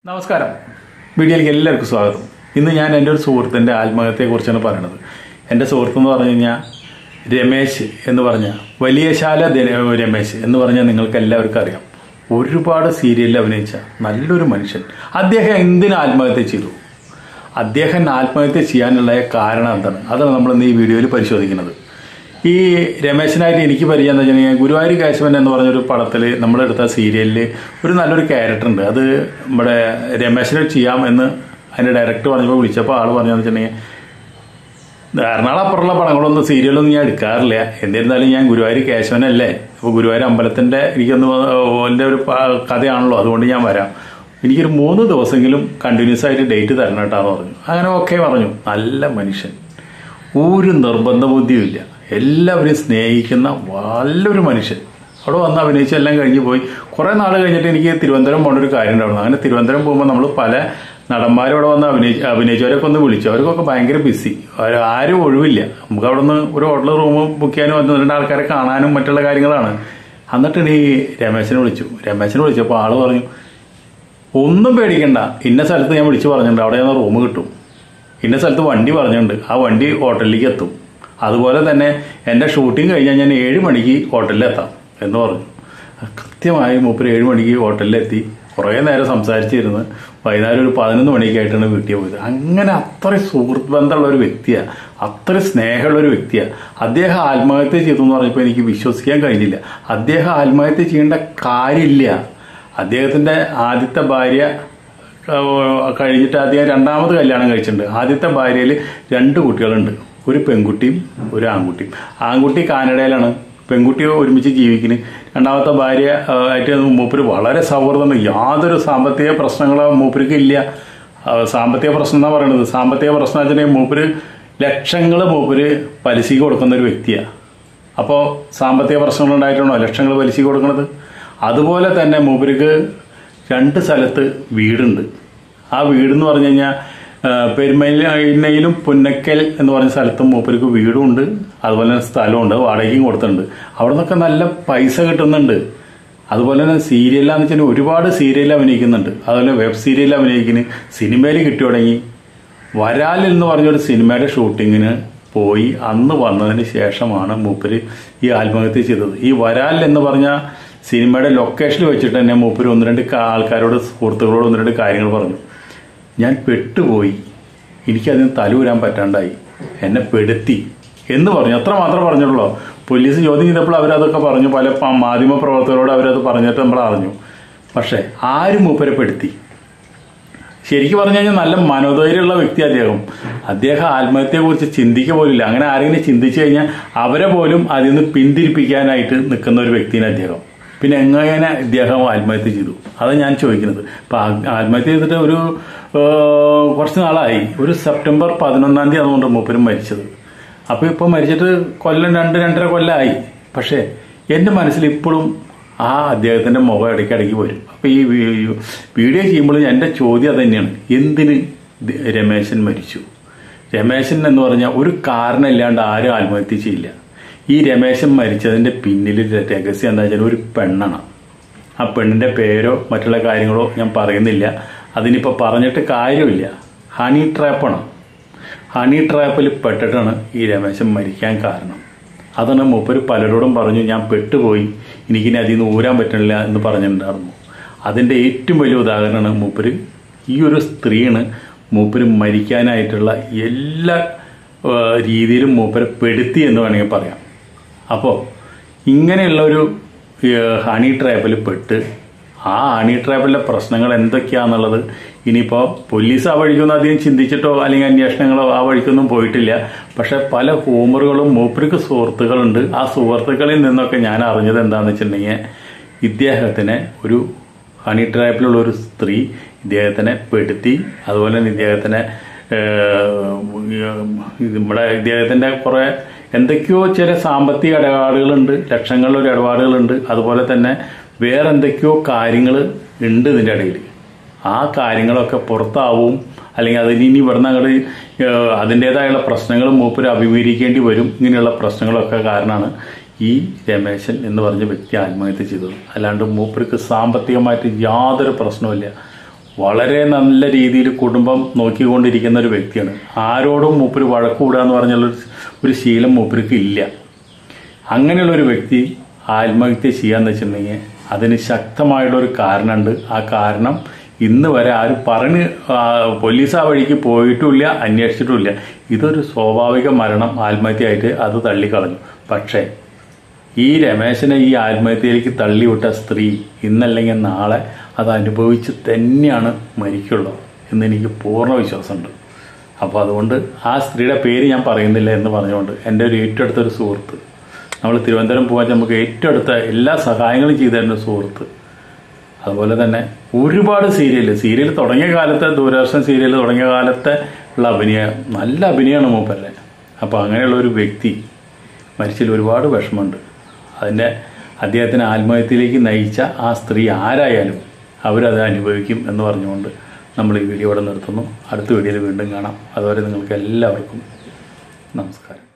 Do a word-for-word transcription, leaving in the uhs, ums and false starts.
നമസ്കാരം. വീഡിയോയിലേക്ക് എല്ലാവർക്കും സ്വാഗതം. ഇന്ന് ഞാൻ എൻ്റെ ഒരു സുഹൃത്തിൻ്റെ ആത്മഹത്യയെക്കുറിച്ചാണ് പറയുന്നത്. എൻ്റെ സുഹൃത്തെന്ന് പറഞ്ഞു കഴിഞ്ഞാൽ രമേശ് എന്ന് പറഞ്ഞാൽ വലിയശാല രമേശ് എന്ന് പറഞ്ഞാൽ നിങ്ങൾക്ക് എല്ലാവർക്കും അറിയാം. ഒരുപാട് സീരിയലിൽ അഭിനയിച്ച നല്ലൊരു മനുഷ്യൻ. അദ്ദേഹം എന്തിനു ആത്മഹത്യ ചെയ്തു? അദ്ദേഹം ആത്മഹത്യ ചെയ്യാനുള്ള കാരണം എന്താണ്? അതാണ് നമ്മൾ ഇന്ന് ഈ വീഡിയോയിൽ പരിശോധിക്കുന്നത്. ഈ രമേശനായിട്ട് എനിക്ക് പരിചയം എന്ന് വെച്ചിട്ടുണ്ടെങ്കിൽ ഗുരുവായൂർ കേശവൻ എന്ന് പറഞ്ഞൊരു പടത്തിൽ നമ്മളെടുത്ത സീരിയലിൽ ഒരു നല്ലൊരു ക്യാരക്ടർ ഉണ്ട്. അത് നമ്മുടെ രമേശനെ ചെയ്യാം എന്ന് അതിൻ്റെ ഡയറക്ടർ പറഞ്ഞപ്പോൾ വിളിച്ചപ്പോൾ ആൾ പറഞ്ഞതെന്ന് വെച്ചിട്ടുണ്ടെങ്കിൽ എറണാകുളം അപ്പുറമുള്ള പടങ്ങളൊന്നും സീരിയലൊന്നും ഞാൻ എടുക്കാറില്ല, എന്നിരുന്നാലും ഞാൻ ഗുരുവായൂർ കേശവനല്ലേ, അപ്പോൾ ഗുരുവായൂർ അമ്പലത്തിൻ്റെ എനിക്കൊന്ന് എൻ്റെ ഒരു കഥയാണല്ലോ, അതുകൊണ്ട് ഞാൻ വരാം, എനിക്കൊരു മൂന്ന് ദിവസമെങ്കിലും കണ്ടിന്യൂസ് ആയിട്ട് ഡേറ്റ് തരണം കേട്ടാന്ന് പറഞ്ഞു. അങ്ങനെ ഓക്കെ പറഞ്ഞു. നല്ല മനുഷ്യൻ, ഒരു നിർബന്ധ ബുദ്ധിയുമില്ല, എല്ലാവരെയും സ്നേഹിക്കുന്ന നല്ലൊരു മനുഷ്യൻ. അവിടെ വന്ന് അഭിനയിച്ച് എല്ലാം കഴിഞ്ഞ് പോയി. കുറേ നാൾ കഴിഞ്ഞിട്ട് എനിക്ക് തിരുവനന്തപുരം പോകേണ്ട ഒരു കാര്യം ഉണ്ടായിരുന്നു. അങ്ങനെ തിരുവനന്തപുരം പോകുമ്പോൾ നമ്മൾ പല നടന്മാരും അവിടെ വന്ന് അഭിനയിച്ച് അഭിനയിച്ചവരൊക്കെ ഒന്ന് വിളിച്ചു. അവർക്കൊക്കെ ഭയങ്കര ബിസി, ആരും ഒഴിവില്ല. നമുക്ക് അവിടെ നിന്ന് ഒരു ഹോട്ടൽ റൂം ബുക്ക് ചെയ്യാനും ഒന്ന് രണ്ട് ആൾക്കാരെ കാണാനും മറ്റുള്ള കാര്യങ്ങളാണ്. എന്നിട്ട് ഈ രമേശനെ വിളിച്ചു. രമേശനെ വിളിച്ചപ്പോൾ ആൾ പറഞ്ഞു, ഒന്നും പേടിക്കണ്ട, ഇന്ന സ്ഥലത്ത് ഞാൻ വിളിച്ച് പറഞ്ഞിട്ടുണ്ട്, അവിടെ ഞാൻ റൂം കിട്ടും, ഇന്ന സ്ഥലത്ത് വണ്ടി പറഞ്ഞിട്ടുണ്ട്, ആ വണ്ടി ഹോട്ടലിലേക്ക് എത്തും, അതുപോലെ തന്നെ എൻ്റെ ഷൂട്ടിങ് കഴിഞ്ഞാൽ ഞാൻ ഏഴ് മണിക്ക് ഹോട്ടലിലെത്താം എന്ന് പറഞ്ഞു. കൃത്യമായി മൂപ്പര് ഏഴ് മണിക്ക് ഹോട്ടലിലെത്തി. കുറേ നേരം സംസാരിച്ചിരുന്ന് വൈകുന്നേരം ഒരു പതിനൊന്ന് മണിക്കായിട്ടാണ് വീട്ടിൽ പോയത്. അങ്ങനെ അത്ര സുഹൃത്ത് ബന്ധമുള്ള ഒരു വ്യക്തിയാണ്, അത്ര സ്നേഹമുള്ള ഒരു വ്യക്തിയാണ്. അദ്ദേഹം ആത്മഹത്യ ചെയ്തു എന്ന് പറഞ്ഞപ്പോൾ എനിക്ക് വിശ്വസിക്കാൻ കഴിഞ്ഞില്ല. അദ്ദേഹം ആത്മഹത്യ ചെയ്യേണ്ട കാര്യമില്ല. അദ്ദേഹത്തിൻ്റെ ആദ്യത്തെ ഭാര്യ കഴിഞ്ഞിട്ട് അദ്ദേഹം രണ്ടാമത് കല്യാണം കഴിച്ചിട്ടുണ്ട്. ആദ്യത്തെ ഭാര്യയിൽ രണ്ട് കുട്ടികളുണ്ട്, ഒരു പെൺകുട്ടിയും ഒരു ആൺകുട്ടിയും. ആൺകുട്ടി കാനഡയിലാണ്, പെൺകുട്ടി ഒരുമിച്ച് ജീവിക്കുന്നു. രണ്ടാമത്തെ ഭാര്യ ആയിട്ട് മൂപ്പര് വളരെ സൗഹൃദമുണ്ട്. യാതൊരു സാമ്പത്തിക പ്രശ്നങ്ങളോ മൂപ്പർക്ക് ഇല്ല. സാമ്പത്തിക പ്രശ്നം എന്നാണ് പറയുന്നത്. സാമ്പത്തിക പ്രശ്നം വെച്ചിട്ടുണ്ടെങ്കിൽ മൂപ്പര് ലക്ഷങ്ങൾ മൂപ്പര് പലിശയ്ക്ക് കൊടുക്കുന്ന ഒരു വ്യക്തിയാണ്. അപ്പോൾ സാമ്പത്തിക പ്രശ്നങ്ങൾ ഉണ്ടായിട്ടാണോ ലക്ഷങ്ങൾ പലിശയ്ക്ക് കൊടുക്കുന്നത്? അതുപോലെ തന്നെ മൂപ്പർക്ക് രണ്ട് സ്ഥലത്ത് വീടുണ്ട്. ആ വീടെന്ന് പറഞ്ഞു കഴിഞ്ഞാൽ പെരുമയിലും പുന്നക്കൽ എന്ന് പറഞ്ഞ സ്ഥലത്തും മൂപ്പർക്ക് വീടുമുണ്ട്, അതുപോലെ തന്നെ സ്ഥലമുണ്ട്, വാടകയും കൊടുത്തിട്ടുണ്ട്. അവിടെ നിന്നൊക്കെ നല്ല പൈസ കിട്ടുന്നുണ്ട്. അതുപോലെ തന്നെ സീരിയലാന്ന് വെച്ചാൽ ഒരുപാട് സീരിയൽ അഭിനയിക്കുന്നുണ്ട്. അതുപോലെ വെബ് സീരിയൽ അഭിനയിക്കുന്നു. സിനിമയിൽ കിട്ടി തുടങ്ങി. വരാൽ എന്ന് പറഞ്ഞൊരു സിനിമയുടെ ഷൂട്ടിങ്ങിന് പോയി അന്ന് വന്നതിന് ശേഷമാണ് മൂപ്പര് ഈ ആത്മഹത്യ ചെയ്തത്. ഈ വരാൽ എന്ന് പറഞ്ഞ സിനിമയുടെ ലൊക്കേഷനിൽ വെച്ചിട്ട് തന്നെ മൂപ്പര് ഒന്ന് രണ്ട് ആൾക്കാരോട്, സുഹൃത്തുക്കളോട് ഒന്ന് രണ്ട് കാര്യങ്ങൾ പറഞ്ഞു. ഞാൻ പെട്ടുപോയി, എനിക്കതിന് തലൂരാൻ പറ്റാണ്ടായി, എന്നെ പെടുത്തി എന്ന് പറഞ്ഞു. അത്ര മാത്രമേ പറഞ്ഞുള്ളൂ. പോലീസ് ചോദ്യം ചെയ്തപ്പോൾ അവരതൊക്കെ പറഞ്ഞു. പല മാധ്യമ പ്രവർത്തകരോട് അവരത് പറഞ്ഞിട്ട് നമ്മൾ അറിഞ്ഞു. പക്ഷെ ആരും മൂപ്പരെ പെടുത്തി? ശരിക്കും പറഞ്ഞു കഴിഞ്ഞാൽ നല്ല മനോധൈര്യമുള്ള വ്യക്തി അദ്ദേഹം. അദ്ദേഹം ആത്മഹത്യയെക്കുറിച്ച് ചിന്തിക്കുക പോലില്ല. അങ്ങനെ ആരെങ്കിലും ചിന്തിച്ചു കഴിഞ്ഞാൽ അവരെ പോലും അതിൽ നിന്ന് പിന്തിരിപ്പിക്കാനായിട്ട് നിൽക്കുന്ന ഒരു വ്യക്തിയാണ് അദ്ദേഹം. പിന്നെ എങ്ങനെ ഇദ്ദേഹം ആത്മഹത്യ ചെയ്തു? അതാണ് ഞാൻ ചോദിക്കുന്നത്. ഇപ്പം ആത്മഹത്യ ചെയ്തിട്ട് ഒരു കുറച്ച് നാളായി. ഒരു സെപ്റ്റംബർ പതിനൊന്നാം തീയതി അതുകൊണ്ട് മൂപ്പരും മരിച്ചത്. അപ്പോൾ ഇപ്പോൾ മരിച്ചിട്ട് കൊല്ലം രണ്ട് രണ്ടര കൊല്ലമായി. പക്ഷേ എൻ്റെ മനസ്സിൽ ഇപ്പോഴും ആ അദ്ദേഹത്തിൻ്റെ മുഖം ഇടയ്ക്കിടയ്ക്ക് വരും. അപ്പോൾ ഈ വീഡിയോ ചെയ്യുമ്പോൾ എൻ്റെ ചോദ്യം അത് തന്നെയാണ്, എന്തിന് രമേശൻ മരിച്ചു? രമേശൻ എന്ന് പറഞ്ഞാൽ ഒരു കാരണമില്ലാണ്ട് ആരും ആത്മഹത്യ ചെയ്യില്ല. ഈ രമേശൻ മരിച്ചതിൻ്റെ പിന്നിൽ രഹസ്യം എന്താ വെച്ചാൽ ഒരു പെണ്ണാണ്. ആ പെണ്ണിൻ്റെ പേരോ മറ്റുള്ള കാര്യങ്ങളോ ഞാൻ പറയുന്നില്ല, അതിനിപ്പോൾ പറഞ്ഞിട്ട് കാര്യമില്ല. ഹണി ട്രാപ്പാണ്. ഹണി ട്രാപ്പിൽ പെട്ടിട്ടാണ് ഈ രമേശൻ മരിക്കാൻ കാരണം. അതാണ് മൂപ്പര് പലരോടും പറഞ്ഞു, ഞാൻ പെട്ടുപോയി, എനിക്കിനി അതിൽ നിന്ന് ഊരാൻ പറ്റണില്ല എന്ന് പറഞ്ഞിട്ടുണ്ടായിരുന്നു. അതിൻ്റെ ഏറ്റവും വലിയ ഉദാഹരണമാണ് മൂപ്പര് ഈ ഒരു സ്ത്രീയാണ് മൂപ്പര് മരിക്കാനായിട്ടുള്ള എല്ലാ രീതിയിലും മൂപ്പര് പെടുത്തി എന്ന് വേണമെങ്കിൽ പറയാം. അപ്പോൾ ഇങ്ങനെയുള്ളൊരു ഹണി ട്രാപ്പിൽ പെട്ട് ആ ഹണി ട്രാപ്പിലെ പ്രശ്നങ്ങൾ എന്തൊക്കെയാണെന്നുള്ളത് ഇനിയിപ്പോൾ പോലീസ് ആ വഴിക്കൊന്നും അധികം ചിന്തിച്ചിട്ടോ അല്ലെങ്കിൽ അന്വേഷണങ്ങളോ ആ വഴിക്കൊന്നും പോയിട്ടില്ല. പക്ഷെ പല ഹൂമറുകളും മൂപ്പർക്ക് സുഹൃത്തുക്കളുണ്ട്. ആ സുഹൃത്തുക്കളിൽ നിന്നൊക്കെ ഞാൻ അറിഞ്ഞത് എന്താണെന്ന് വെച്ചിട്ടുണ്ടെങ്കിൽ ഇദ്ദേഹത്തിനെ ഒരു ഹണി ട്രാപ്പിലുള്ള ഒരു സ്ത്രീ ഇദ്ദേഹത്തിനെ പെടുത്തി, അതുപോലെ തന്നെ ഇദ്ദേഹത്തിനെ നമ്മുടെ ഇദ്ദേഹത്തിൻ്റെ കുറേ എന്തൊക്കെയോ ചില സാമ്പത്തിക ഇടപാടുകളുണ്ട്, ലക്ഷങ്ങളിലൊരു ഇടപാടുകളുണ്ട്. അതുപോലെ തന്നെ വേറെ എന്തൊക്കെയോ കാര്യങ്ങൾ ഉണ്ട് ഇതിൻ്റെ ഇടയിൽ. ആ കാര്യങ്ങളൊക്കെ പുറത്താവും, അല്ലെങ്കിൽ അതിന് ഇനി ഇവിടുന്ന് അങ്ങോട്ട് അതിൻ്റേതായുള്ള പ്രശ്നങ്ങൾ മൂപ്പര് അഭിമുഖീകരിക്കേണ്ടി വരും. ഇങ്ങനെയുള്ള പ്രശ്നങ്ങളൊക്കെ കാരണമാണ് ഈ രമേശൻ എന്ന് പറഞ്ഞ വ്യക്തി ആത്മഹത്യ ചെയ്തത്. അല്ലാണ്ട് മൂപ്പർക്ക് സാമ്പത്തികമായിട്ട് യാതൊരു പ്രശ്നവുമില്ല. വളരെ നല്ല രീതിയിൽ കുടുംബം നോക്കിക്കൊണ്ടിരിക്കുന്ന ഒരു വ്യക്തിയാണ്. ആരോടും മൂപ്പര് വഴക്കൂടുക എന്ന് പറഞ്ഞുള്ള ഒരു ശീലം മൂപ്പർക്ക് ഇല്ല. അങ്ങനെയുള്ളൊരു വ്യക്തി ആത്മഹത്യ ചെയ്യാന്ന് വെച്ചിട്ടുണ്ടെങ്കിൽ അതിന് ശക്തമായിട്ടുള്ളൊരു കാരണമുണ്ട്. ആ കാരണം ഇന്ന് വരെ ആരും പറഞ്ഞ് പോലീസ് ആ വഴിക്ക് പോയിട്ടുമില്ല, അന്വേഷിച്ചിട്ടുമില്ല. ഇതൊരു സ്വാഭാവിക മരണം ആത്മഹത്യയായിട്ട് അത് തള്ളിക്കളഞ്ഞു. പക്ഷേ ഈ രമേശനെ ഈ ആത്മഹത്യയിലേക്ക് തള്ളിവിട്ട സ്ത്രീ ഇന്നല്ലെങ്കിൽ നാളെ അത് അനുഭവിച്ച് തന്നെയാണ് മരിക്കുള്ളൂ എന്നെനിക്ക് പൂർണ്ണ വിശ്വാസമുണ്ട്. അപ്പോൾ അതുകൊണ്ട് ആ സ്ത്രീയുടെ പേര് ഞാൻ പറയുന്നില്ല എന്ന് പറഞ്ഞുകൊണ്ട് എൻ്റെ ഒരു ഏറ്റവും അടുത്തൊരു സുഹൃത്ത്, നമ്മൾ തിരുവനന്തപുരം പോകാൻ നമുക്ക് ഏറ്റവും അടുത്ത എല്ലാ സഹായങ്ങളും ചെയ്തു തരുന്ന സുഹൃത്ത്, അതുപോലെ തന്നെ ഒരുപാട് സീരിയൽ സീരിയൽ തുടങ്ങിയ കാലത്തെ ദൂരദർശൻ സീരിയൽ തുടങ്ങിയ കാലത്തെ ഉള്ള അഭിനയം, നല്ല അഭിനയമാണ് മൂപ്പല്ലേ. അപ്പോൾ അങ്ങനെയുള്ള ഒരു വ്യക്തി മരിച്ചതിൽ ഒരുപാട് വിഷമമുണ്ട്. അതിൻ്റെ അദ്ദേഹത്തിന് ആത്മഹത്യയിലേക്ക് നയിച്ച ആ സ്ത്രീ ആരായാലും അവരത് അനുഭവിക്കും എന്ന് പറഞ്ഞുകൊണ്ട് നമ്മൾ ഈ വീഡിയോ ഇവിടെ നിർത്തുന്നു. അടുത്ത വീഡിയോയിൽ വീണ്ടും കാണാം. അതുവരെ നിങ്ങൾക്ക് എല്ലാവർക്കും നമസ്കാരം.